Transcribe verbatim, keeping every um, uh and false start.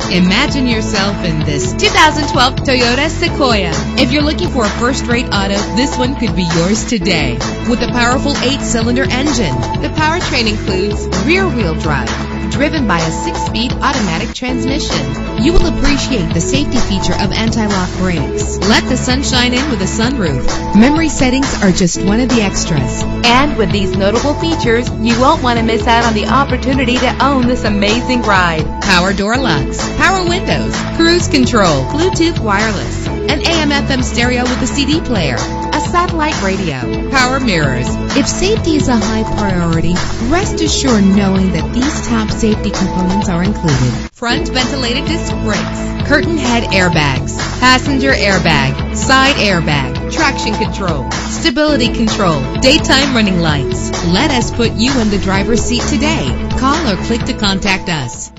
Imagine yourself in this two thousand twelve Toyota Sequoia. If you're looking for a first-rate auto, this one could be yours today. With a powerful eight-cylinder engine, the powertrain includes rear-wheel drive, driven by a six-speed automatic transmission. You will appreciate the safety feature of anti-lock brakes. Let the sunshine in with a sunroof. Memory settings are just one of the extras. And with these notable features, you won't want to miss out on the opportunity to own this amazing ride. Power door locks, power windows, cruise control, Bluetooth wireless, an A M F M stereo with a C D player, a satellite radio, power mirrors. If safety is a high priority, rest assured knowing that these top safety components are included. Front ventilated disc brakes, curtain head airbags, passenger airbag, side airbag, traction control, stability control, daytime running lights. Let us put you in the driver's seat today. Call or click to contact us.